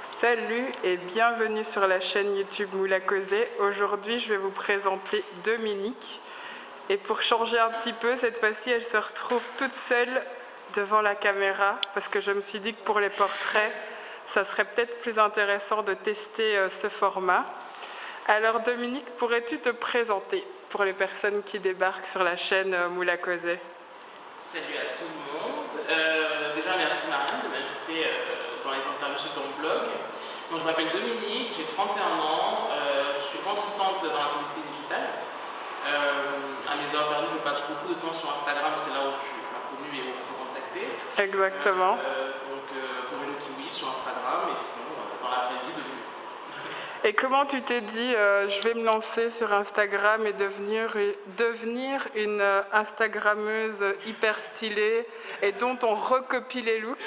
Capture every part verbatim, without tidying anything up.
Salut et bienvenue sur la chaîne YouTube Moula Causé. Aujourd'hui, je vais vous présenter Dominique. Et pour changer un petit peu, cette fois-ci, elle se retrouve toute seule devant la caméra parce que je me suis dit que pour les portraits, ça serait peut-être plus intéressant de tester euh, ce format. Alors Dominique, pourrais-tu te présenter pour les personnes qui débarquent sur la chaîne euh, Moula Causé? Salut à tout le monde. Euh, déjà, merci Marine de m'inviter euh, dans les interviews sur ton blog. Donc, je m'appelle Dominique, j'ai trente et un ans, euh, je suis consultante dans la publicité digitale. Euh, à mes heures perdues, je passe beaucoup de temps sur Instagram, c'est là où je suis connue et où on s'est contacté. Exactement. Euh, donc, euh, pour Hello Kiwi sur Instagram et sinon euh, dans la vraie vie de Dominique. Et comment tu t'es dit, euh, je vais me lancer sur Instagram et devenir, devenir une euh, Instagrammeuse hyper stylée et dont on recopie les looks?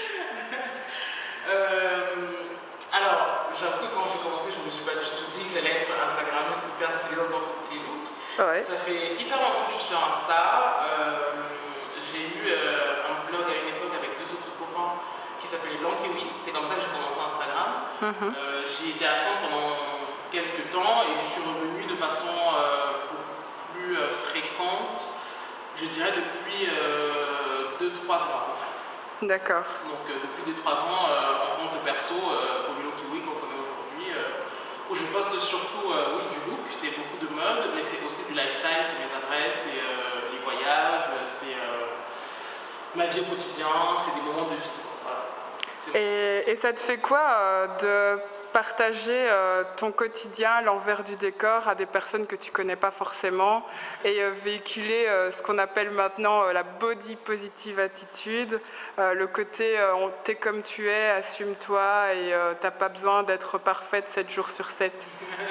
euh, Alors, j'avoue que quand j'ai commencé, je ne me suis pas du tout dit que j'allais être Instagrammeuse hyper stylée dans les looks. Ouais. Ça fait hyper longtemps que je suis sur Insta. Euh, j'ai eu euh, un blog à une époque avec deux autres copains qui s'appelait Blanc Kiwi. C'est comme ça que j'ai commencé Instagram. Mm-hmm. euh, j'ai été absente pendant quelques temps et je suis revenue de façon euh, beaucoup plus euh, fréquente, je dirais depuis deux trois ans à peu près. D'accord. Donc euh, depuis deux trois ans euh, en compte perso euh, au Hello Kiwi qu'on connaît aujourd'hui, euh, où je poste surtout euh, oui, du look, c'est beaucoup de mode, mais c'est aussi du lifestyle, c'est mes adresses, c'est euh, les voyages, c'est euh, ma vie au quotidien, c'est des moments de vie. Voilà. Et, et ça te fait quoi euh, de partager euh, ton quotidien, l'envers du décor à des personnes que tu connais pas forcément et euh, véhiculer euh, ce qu'on appelle maintenant euh, la body positive attitude, euh, le côté euh, on t'es comme tu es, assume-toi et euh, t'as pas besoin d'être parfaite sept jours sur sept.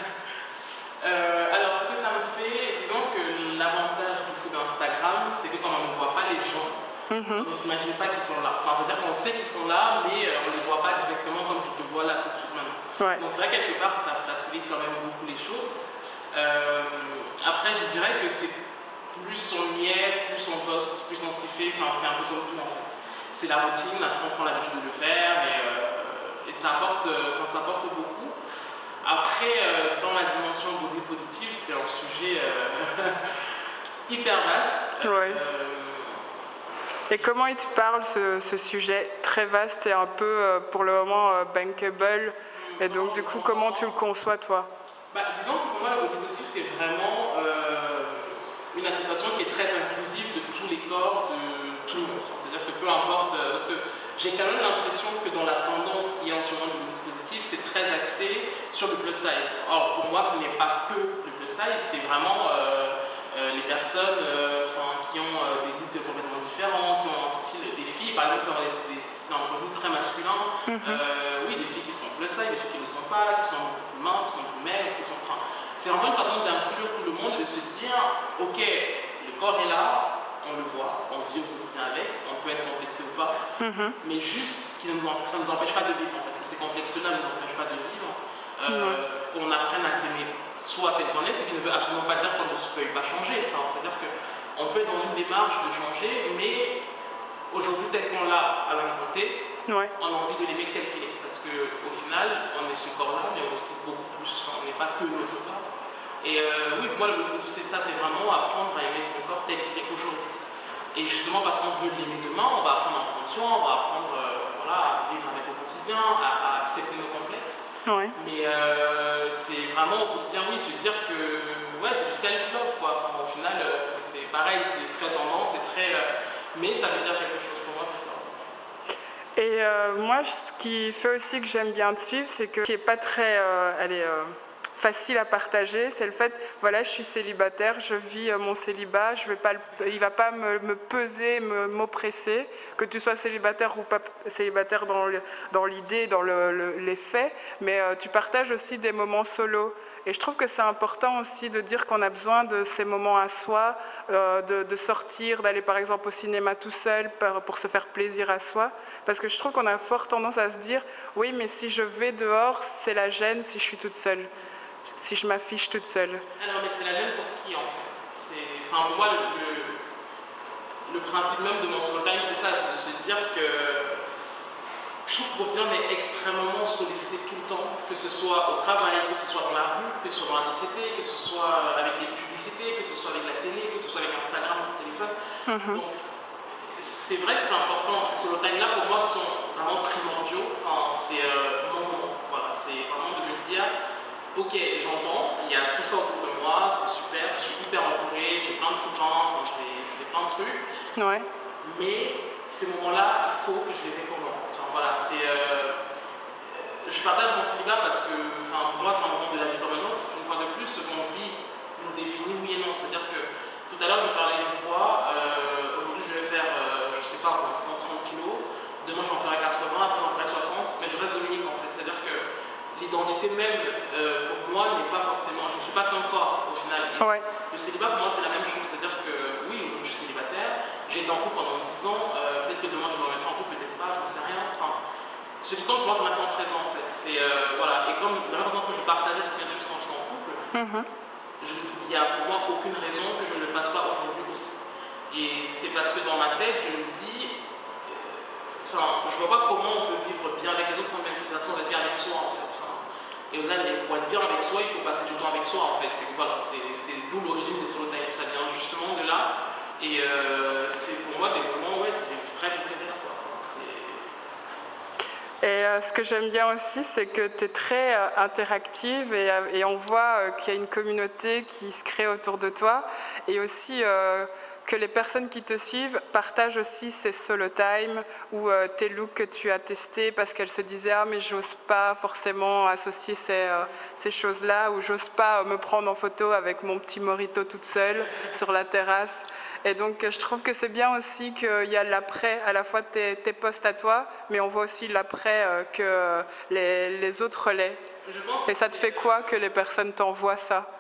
euh, alors ce que ça me fait, disons que l'avantage du coup d'Instagram, c'est que quand on ne voit pas les gens, Mm-hmm. on ne s'imagine pas qu'ils sont là. Enfin, c'est-à-dire qu'on sait qu'ils sont là, mais euh, on ne les voit pas directement comme je te vois là tout de suite maintenant. Ouais. Donc c'est vrai, quelque part, ça facilite quand même beaucoup les choses. Euh, après, je dirais que c'est plus on y est, plus on poste, plus on s'y fait. Enfin, c'est un peu comme tout en fait. C'est la routine, après on prend l'habitude de le faire et, euh, et ça, apporte, enfin, ça apporte beaucoup. Après, euh, dans la dimension body positive, c'est un sujet euh, hyper vaste. Ouais. Euh, Et comment il te parle ce, ce sujet très vaste et un peu euh, pour le moment euh, bankable? Et donc du coup, comment tu le conçois toi? Bah, disons que pour moi, le body positive, c'est vraiment euh, une association qui est très inclusive de tous les corps, de tout le monde. C'est-à-dire que peu importe, euh, parce que j'ai quand même l'impression que dans la tendance qui est en ce moment du body positive, c'est très axé sur le plus size. Or, pour moi, ce n'est pas que le plus size, c'est vraiment euh, euh, les personnes euh, qui ont euh, des looks complètement différents, qui ont un style, des filles, par exemple, qui ont des, des styles entre nous très masculins. Mm-hmm. euh, oui, des filles qui sont plus size, des filles qui ne le sont pas, qui sont plus minces, qui sont plus maigres, qui sont. Enfin, c'est vraiment une façon d'inclure tout le monde et de se dire, ok, le corps est là, on le voit, on vit au quotidien avec, on peut être complexé ou pas, Mm-hmm. mais juste que ça ne nous empêche pas de vivre en fait. Ces complexes-là ne nous empêchent pas de vivre. Euh, mm-hmm. On apprenne à s'aimer soit tel qu'on est, ce qui ne veut absolument pas dire qu'on ne peut pas changer. Enfin, c'est-à-dire qu'on peut être dans une démarche de changer, mais aujourd'hui, tel qu'on l'a à l'instant T, ouais. On a envie de l'aimer tel qu'il est. Parce qu'au final, on est ce corps-là, mais on est aussi beaucoup plus. On n'est pas que notre corps. Et euh, oui, pour moi, le but de c'est ça, c'est vraiment apprendre à aimer son corps tel qu'il est aujourd'hui. Et justement, parce qu'on veut l'aimer demain, on va apprendre à en prendre soin, on va apprendre euh, voilà, à vivre avec au quotidien, à, à accepter nos complexes. Ouais. Mais euh, c'est vraiment au quotidien, oui, se dire que ouais, c'est du self-love, quoi. Enfin, au final, euh, c'est pareil, c'est très tendance, c'est très. Euh, mais ça veut dire quelque chose. Pour moi, c'est ça. Et euh, moi, ce qui fait aussi que j'aime bien te suivre, c'est que qui est pas très, euh, elle est euh, facile à partager, c'est le fait, voilà, je suis célibataire, je vis euh, mon célibat, je vais pas, le, il va pas me, me peser, me, m'oppresser, que tu sois célibataire ou pas célibataire dans le, dans l'idée, dans le, le, les faits, mais euh, tu partages aussi des moments solo. Et je trouve que c'est important aussi de dire qu'on a besoin de ces moments à soi, euh, de, de sortir, d'aller par exemple au cinéma tout seul pour, pour se faire plaisir à soi, parce que je trouve qu'on a fort tendance à se dire oui, mais si je vais dehors, c'est la gêne si je suis toute seule, si je m'affiche toute seule. Alors, mais c'est la gêne pour qui en fait? C'est, enfin, pour moi, le, le, le principe même de mon solo time, c'est ça, c'est de se dire que je trouve qu'au quotidien, on est extrêmement sollicité tout le ce soit au travail, que ce soit dans la rue, que ce soit dans la société, que ce soit avec les publicités, que ce soit avec la télé, que ce soit avec Instagram, le téléphone. Mm-hmm. Donc, c'est vrai que c'est important. Ces solo time-là, pour moi, sont vraiment primordiaux. Enfin, c'est euh, mon moment. Voilà, c'est vraiment de me dire, ok, j'entends, il y a tout ça autour de moi, c'est super, je suis hyper entourée, j'ai plein de copains, enfin, je fais, je fais plein de trucs. Ouais. Mais ces moments-là, il faut que je les ai pour moi. Enfin, voilà, c'est... Euh, je partage mon célibat parce que, enfin, pour moi, c'est un moment de la vie comme un autre. Une fois de plus, ce qu'on vit nous définit oui et non. C'est-à-dire que tout à l'heure, je parlais du poids. Euh, Aujourd'hui, je vais faire, euh, je sais pas, cent trente kilos. Demain, j'en ferai quatre-vingts, après, j'en ferai soixante. Mais je reste Dominique, en fait. C'est-à-dire que l'identité même, euh, pour moi, n'est pas forcément... Je ne suis pas qu'un corps, au final. Et ouais. Le célibat, pour moi, c'est la même chose. C'est-à-dire que, oui, je suis célibataire. J'ai été en couple pendant dix ans. Euh, peut-être que demain, je me remettrai en couple, peut-être pas, je ne sais rien. Enfin, ce qui compte pour moi, c'est l'instant présent, en fait. C'est, euh, voilà. Et comme la même façon que je partageais certaines choses quand j'étais en couple, mm-hmm. il n'y a pour moi aucune raison que je ne le fasse pas aujourd'hui aussi. Et c'est parce que dans ma tête, je me dis, enfin, je vois pas comment on peut vivre bien avec les autres sans, même, sans être bien avec soi, en fait. Enfin, et au-delà, pour être bien avec soi, il faut passer du temps avec soi, en fait. C'est voilà, d'où l'origine des solo time. Ça vient justement de là. Et euh, c'est pour moi des moments, ouais, c'est des vrais préférés, quoi. Enfin, c'est... Et euh, ce que j'aime bien aussi, c'est que tu es très euh, interactive et, euh, et on voit euh, qu'il y a une communauté qui se crée autour de toi et aussi euh, que les personnes qui te suivent partagent aussi ces solo time ou euh, tes looks que tu as testés parce qu'elles se disaient « Ah mais j'ose pas forcément associer ces, euh, ces choses-là » ou « J'ose pas me prendre en photo avec mon petit mojito toute seule sur la terrasse ». Et donc je trouve que c'est bien aussi qu'il y a l'après, à la fois tes, tes posts à toi, mais on voit aussi l'après euh, que les, les autres relaient. Et ça te fait quoi que les personnes t'envoient ça?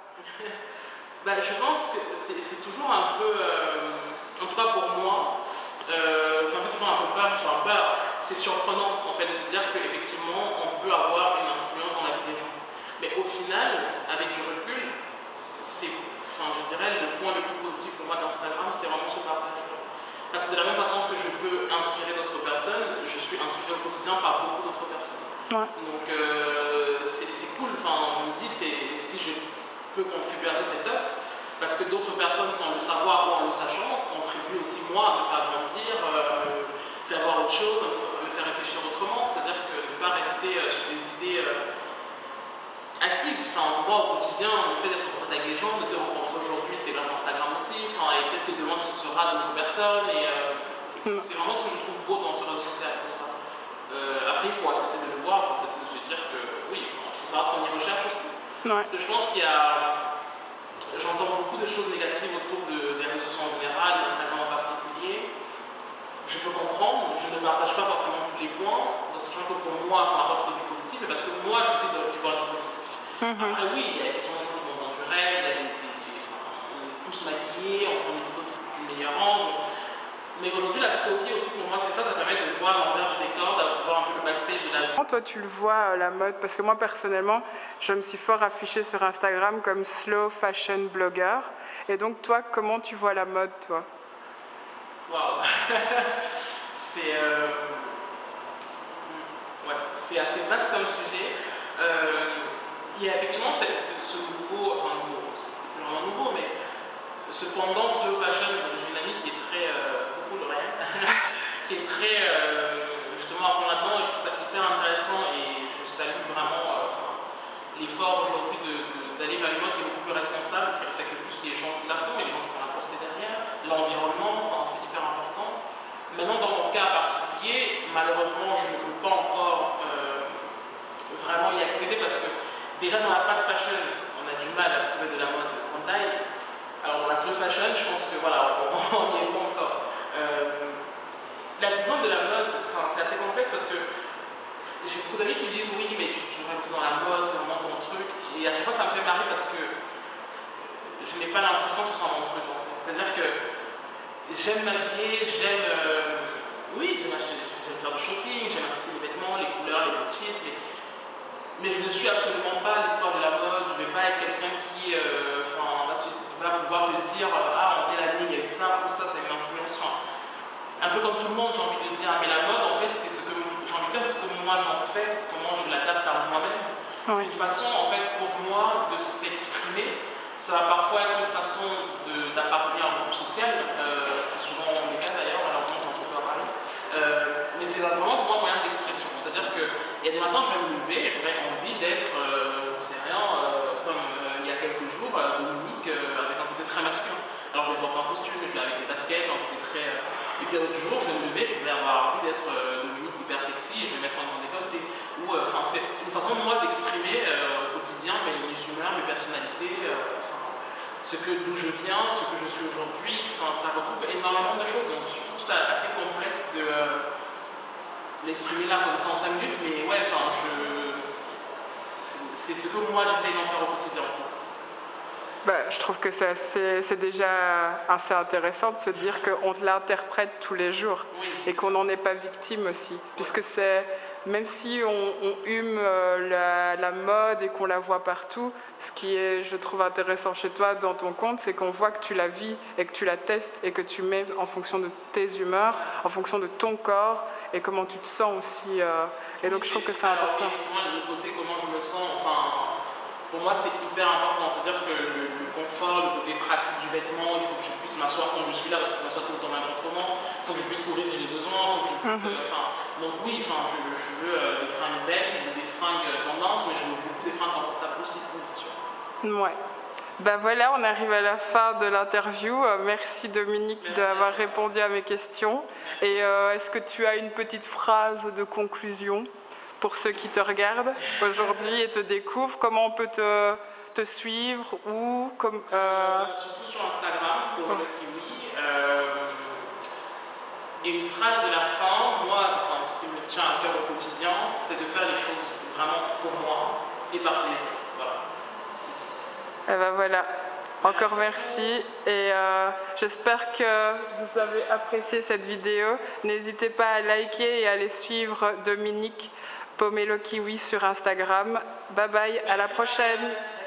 Ben, je pense que c'est toujours un peu, euh, en tout cas pour moi, euh, ça me fait toujours un peu peur, enfin, peur. C'est surprenant en fait de se dire qu'effectivement on peut avoir une influence dans la vie des gens. Mais au final, avec du recul, c'est, enfin, je dirais, le point le plus positif pour moi d'Instagram, c'est vraiment ce partage-là. Parce que de la même façon que je peux inspirer d'autres personnes, je suis inspiré au quotidien par beaucoup d'autres personnes. Ouais. Donc euh, c'est cool, enfin, je me dis, si je peux contribuer à ça, c'est top. Parce que d'autres personnes, sans le savoir ou en le sachant, contribuent aussi moi à me faire grandir, euh, me faire voir autre chose, à me faire réfléchir autrement. C'est-à-dire que ne pas rester euh, sur des idées euh, acquises. Enfin, moi, au quotidien, le fait d'être en contact avec les gens, de te rencontrer aujourd'hui, c'est grâce à Instagram aussi. Enfin, et peut-être que demain, ce sera d'autres personnes. Et euh, c'est vraiment ce que je trouve beau dans ce réseau social, comme ça. Euh, après, il faut accepter de le voir, il faut accepter de se dire que oui, il faut savoir ce qu'on y recherche aussi. Ouais. Parce que je pense qu'il y a... J'entends beaucoup de choses négatives autour de, des réseaux sociaux en général, d'Instagram en particulier. Je peux comprendre, je ne partage pas forcément tous les points, en sachant que pour moi, ça apporte du positif, et parce que moi, j'essaie de voir du positif. Mm-hmm. Après, oui, il y a effectivement des gens qui vont vendre du rêve, il y a des, des, des, enfin, on est tous maquillés, on prend des photos du meilleur angle. Mais aujourd'hui, la story aussi, pour moi, c'est ça, ça permet de voir l'envers du décor, de voir un peu le backstage de la vie. Toi, tu le vois, la mode, parce que moi, personnellement, je me suis fort affichée sur Instagram comme slow fashion blogger. Et donc, toi, comment tu vois la mode, toi? Waouh. C'est euh... ouais, c'est assez vaste comme sujet. Euh, il y a effectivement ce, ce nouveau, enfin nouveau, c'est plus vraiment nouveau, mais ce pendant slow fashion, j'ai une amie qui est très, euh, beaucoup de rien, qui est très euh, justement à fond là-dedans, et je trouve ça hyper intéressant, et je salue vraiment euh, enfin, l'effort aujourd'hui d'aller vers une mode qui est beaucoup plus responsable, qui respecte plus les gens qui la font et les gens qui vont la porter derrière, l'environnement, enfin c'est hyper important. Maintenant, dans mon cas particulier, malheureusement, je ne peux pas encore euh, vraiment y accéder parce que déjà dans la fast fashion, on a du mal à trouver de la mode de grande taille. Alors dans la slow fashion, je pense que voilà, on n'y est pas encore. Euh, la vision de la mode, enfin, c'est assez complexe parce que j'ai beaucoup d'amis qui me disent oui, mais tu, tu vois dans la mode, c'est vraiment ton truc. Et à chaque fois, ça me fait marrer parce que je n'ai pas l'impression que ce soit mon truc en fait. C'est-à-dire que j'aime m'habiller, j'aime. Euh, oui, j'aime acheter, j'aime faire du shopping, j'aime associer les vêtements, les couleurs, les motifs. Les... Mais je ne suis absolument pas l'histoire de la mode. Je ne vais pas être quelqu'un qui euh, va pouvoir te dire ah, en telle année, il y a eu ça, ou ça, ça a une influence. Enfin, un peu comme tout le monde, j'ai envie de dire. Mais la mode, en fait, c'est ce que j'ai envie de dire, c'est ce que moi j'en fais, comment je l'adapte à moi-même. Oui. C'est une façon, en fait, pour moi, de s'exprimer. Ça va parfois être une façon d'appartenir à un groupe social. Euh, c'est souvent le cas d'ailleurs, malheureusement, j'en fais pas parler. Euh, mais c'est vraiment pour moi un moyen d'expression. C'est-à-dire qu'il y a des matins, je vais me lever et j'aurais envie d'être, euh, je sais rien, euh, comme euh, il y a quelques jours, euh, Dominique, euh, avec un côté très masculin. Alors je vais porter un costume, je vais avec des baskets, un côté très. Euh... Et puis l'autre jour, je vais me lever, je vais avoir envie d'être euh, Dominique hyper sexy et je vais mettre un grand décolleté. Ou enfin, euh, c'est une façon de moi d'exprimer euh, au quotidien mes, mes humeurs, mes personnalités, euh, enfin, ce que d'où je viens, ce que je suis aujourd'hui. Enfin, ça regroupe énormément de choses. Donc je trouve ça assez complexe de euh, l'exprimer là comme ça en cinq minutes. Mais ouais, enfin, je c'est ce que moi j'essaye d'en faire au quotidien. Bah, je trouve que c'est déjà assez intéressant de se dire qu'on l'interprète tous les jours oui. et qu'on n'en est pas victime aussi. Ouais. Puisque c'est, même si on, on hume la, la mode et qu'on la voit partout, ce qui est, je trouve, intéressant chez toi dans ton compte, c'est qu'on voit que tu la vis et que tu la testes et que tu mets en fonction de tes humeurs, en fonction de ton corps et comment tu te sens aussi. Euh, et oui, donc je trouve que c'est important. Effectivement, le côté comment je me sens, enfin... Pour moi, c'est hyper important, c'est-à-dire que le, le confort, le côté pratique du vêtement, il faut que je puisse m'asseoir quand je suis là, parce que je m'assois tout le temps n'importe comment, il faut que je puisse courir si j'ai besoin, il faut que je puisse... Mm-hmm. euh, donc oui, je, je veux euh, des fringues belles, je veux des fringues tendances, mais je veux beaucoup des fringues confortables aussi, c'est sûr. Ouais. Ben voilà, on arrive à la fin de l'interview. Euh, merci Dominique d'avoir répondu à mes questions. Merci. Et euh, est-ce que tu as une petite phrase de conclusion pour ceux qui te regardent aujourd'hui et te découvrent? Comment on peut te, te suivre ou comme, euh... Euh, surtout sur Instagram, pour oh. le kiwi. Euh, et une phrase de la fin, moi, enfin, ce qui me tient à cœur au quotidien, c'est de faire les choses vraiment pour moi et par plaisir. Voilà. Et ben voilà. Encore merci et euh, j'espère que vous avez apprécié cette vidéo. N'hésitez pas à liker et à aller suivre Dominique Pomelo Kiwi sur Instagram. Bye bye, à la prochaine.